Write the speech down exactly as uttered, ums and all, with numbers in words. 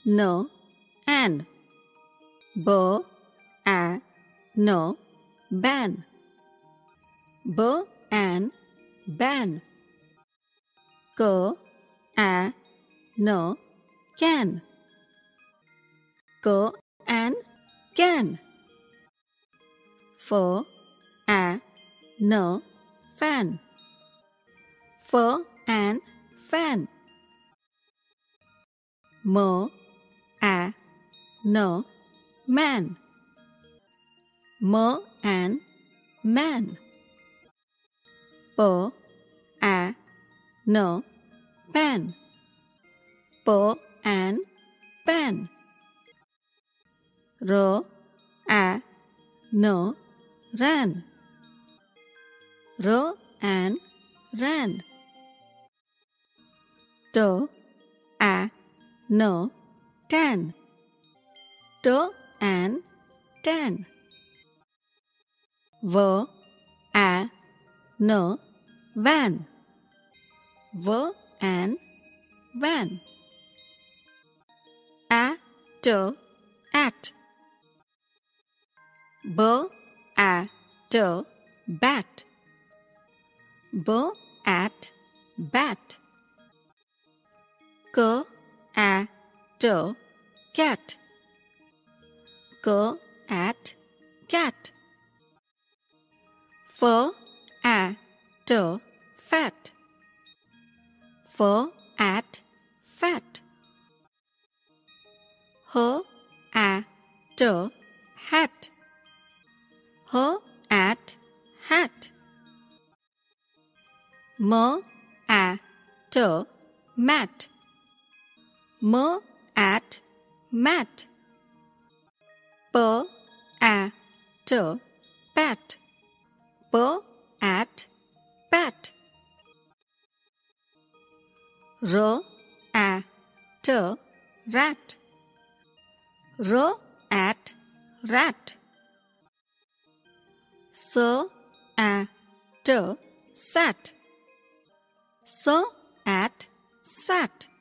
no, an. B, a, no, ban. B, an, ban. C, a, no, can. C, an, can. F, a, no, fan. F, an, fan. M, a, no, man. M, an, man. P, a, no, pan. P, an, pan. R, a, no, ran. R, an, ran. T, a, no, tan. T, an, tan. V, a, no, van. V, an, van. A, t, at. B, a, t, bat. B, at, bat. C, a, t, cat. C, at, cat. F, a, t, fat. F, at, fat. H, a, t, hat. H, at, hat. M, a, t, mat. M, at, mat. P, a, t, pat. P, at, pat. R, a, t, rat. R, at, rat. S, a, t, sat. S, at, sat.